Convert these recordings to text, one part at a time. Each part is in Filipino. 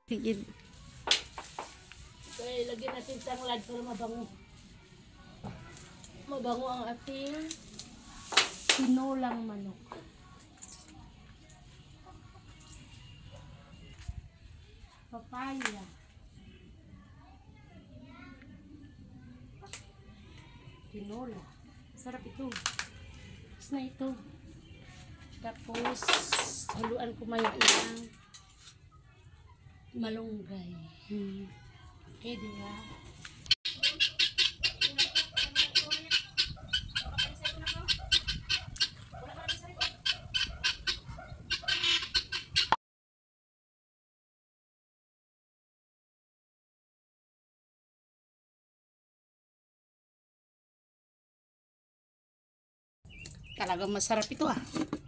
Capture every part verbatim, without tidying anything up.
Tigil. Okay, lagyan natin tanglad para mabango. Mabango ang ating tinulang manok. Papaya. Tinola. Sarap ito. Tapos na ito. Tapos, haluan ko maya ng malunggay. Hmm. Okay, diba? Talagang masarap ito ah.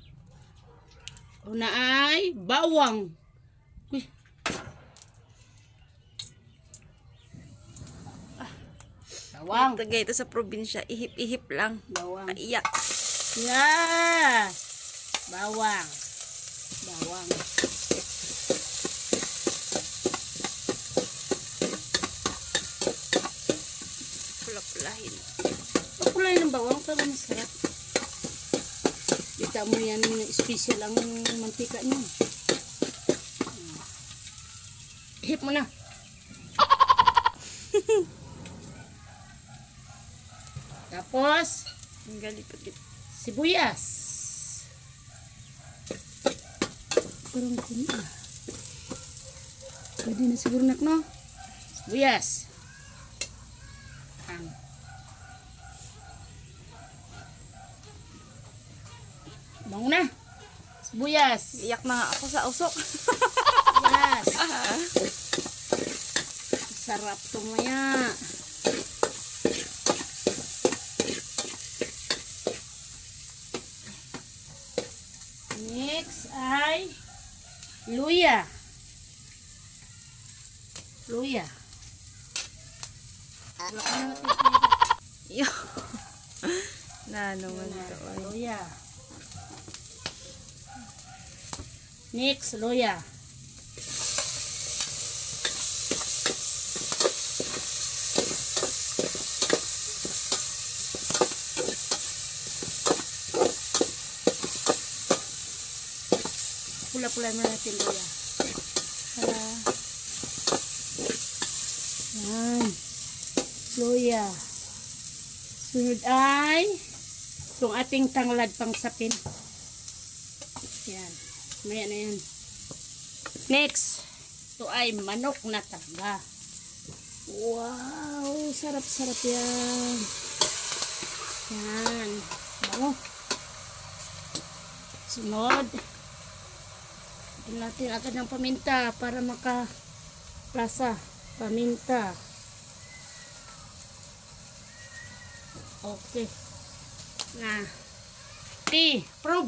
Una ay bawang. Uy. Ah, bawang. Tagay ito sa probinsya. Ihip-ihip lang. Bawang. Iyak. Yes! Bawang. Bawang. Pula-pulahin. Kulay ng bawang para masarap. Kita mo yan, special ang mantika niya. Hip mo na. Tapos, Ang galipagit. sibuyas. Parang kunin na. Pwede na siguro nak, no? Sibuyas. Ang. Bango na. Sibuyas. Iyak na nga ako sa usok. Yes. Sarap to maya. Next ay luya. Luya. Yo. Na naman ito. Ay. Luya. Next, luya. Pula-pula mo natin luya. Para. Yan. Luya. Sunod ay itong ating tanglad pang sapin. Yan. Maya na yan. Next. Ito ay manok na taga. Wow. Sarap-sarap yan. Yan. Bango. Sunod. Ito natin agad ng paminta para maka lasa. Paminta. Okay. Na. Tea. Prove.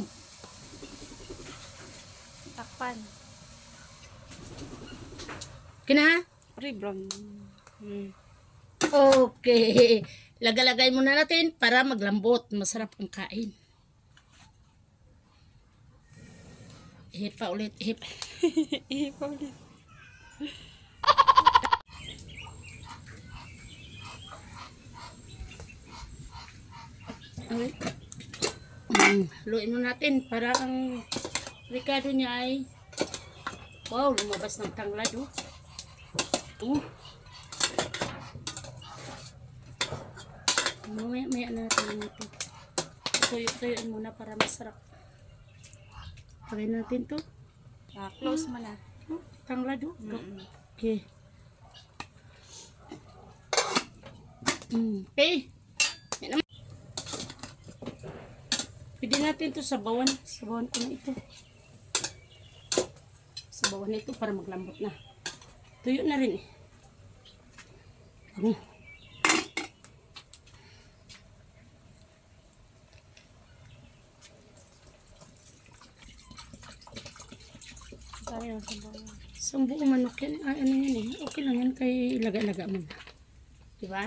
Takpan. Kina? Pre-brown. Hmm. Okay. Lagalagay muna natin para maglambot. Masarap ang kain. Ihip pa ulit. Ihip. Ihip ulit. Okay. Hmm. Luin mo natin para ang ricado niya ay wow, lumabas ng tanglad oh. Oh. Mamaya maya natin ito. Tuyo-tuyoin muna para masarap. Pagay natin to. Ah, close mo na. Oh, tanglad oh. Mm-mm. Okay. Mm. Okay. Yan naman. Pwede natin to sabawan. Sabawan ko na ito. Sabawan na ito para maglambot na. Tuyo na rin eh. Ano? Kaya ang sabaw. Isang buong manok yan. Ay, ano yan eh. Okay lang yan kay ilaga-laga mo na. Diba?